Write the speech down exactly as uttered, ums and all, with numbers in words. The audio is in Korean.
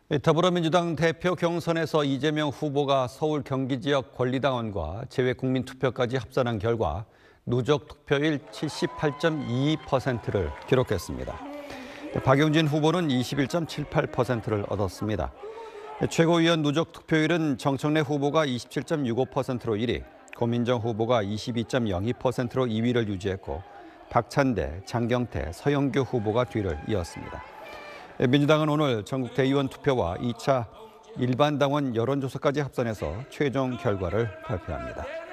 더불어민주당 대표 경선에서 이재명 후보가 서울 경기 지역 권리당원과 재외국민투표까지 합산한 결과 누적 투표율 칠십팔 점 이이 퍼센트를 기록했습니다. 박용진 후보는 이십일 점 칠팔 퍼센트를 얻었습니다. 최고위원 누적 투표율은 정청래 후보가 이십칠 점 육오 퍼센트로 일 위, 고민정 후보가 이십이 점 영이 퍼센트로 이 위를 유지했고 박찬대, 장경태, 서영교 후보가 뒤를 이었습니다. 민주당은 오늘 전국 대의원 투표와 이 차 일반 당원 여론조사까지 합산해서 최종 결과를 발표합니다.